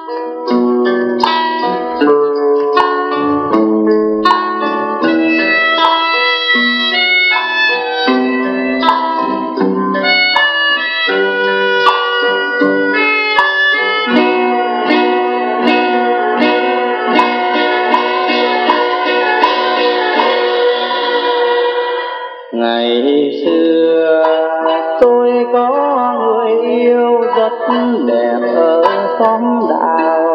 Ngày xưa tôi có người yêu rất đẹp ở xóm đào,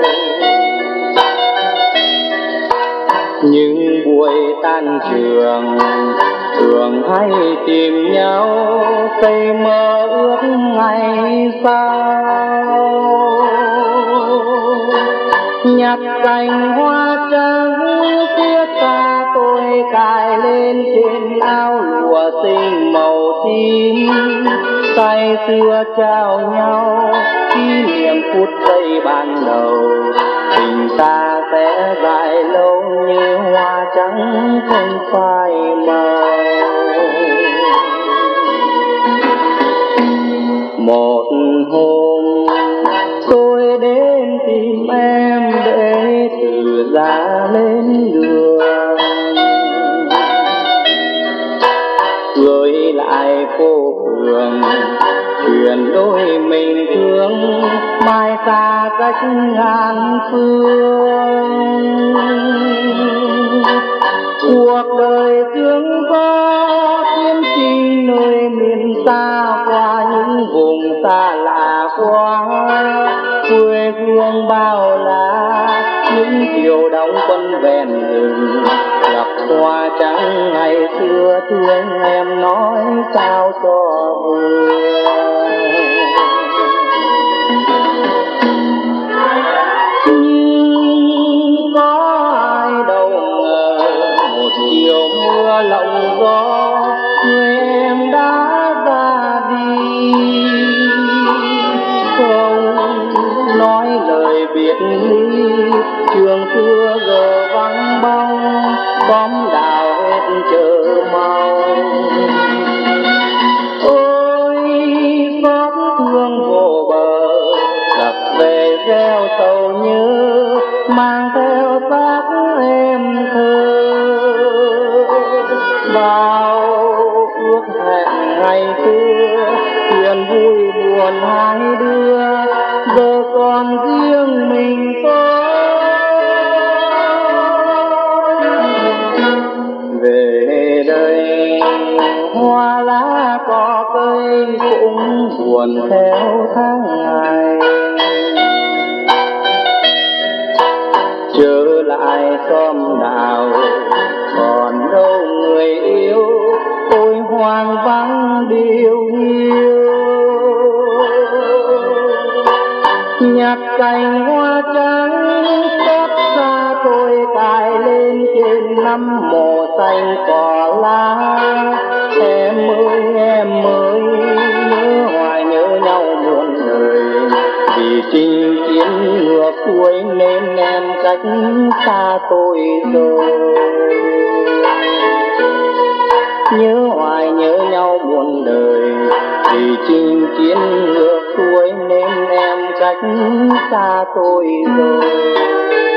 những buổi tan trường thường hay tìm nhau xây mơ ước ngày sau. Nhặt cành hoa trắng phía xa tôi cài lên trên áo lụa xinh màu tím, say sưa trao nhau kỷ niệm phút giây ban đầu. Tình ta sẽ dài lâu như hoa trắng không phai màu. Một hôm tôi đến tìm em để từ ra lên đường, gửi lại phố phường chuyện đôi mình thương, mai xa cách ngàn phương. Cuộc đời thương có tiến trình nơi miền xa, qua những vùng xa lạ quá quê hương bao la. Những chiều đóng quân ven rừng gặp hoa trắng ngày xưa, thương em nói sao cho vừa. Nhưng có ai đâu ngờ một chiều mưa lộng gió người em đã ra đi, không nói lời biệt ly. Trường xưa giờ vắng bóng, xóm đào hết chờ mong. Ôi xót thương vô bờ, gặp về gieo sầu nhớ, mang theo xác em thơ vào ước hẹn ngày xưa. Chuyện vui buồn hai đứa giờ còn riêng mình tôi. Về đây hoa lá cỏ cây cũng buồn theo tháng ngày, trở lại xóm đào còn đâu người yêu, tôi hoang vắng điều hiu. Nhặt cành hoa trắng xót xa tôi cài lên trên nắm mồ xanh cỏ lá. Em ơi nhớ hoài nhớ nhau muôn đời, vì chinh chiến ngược xuôi nên em cách xa tôi rồi. Nhớ hoài nhớ nhau muôn đời, vì chinh chiến ngược xuôi nên em cách xa tôi rồi.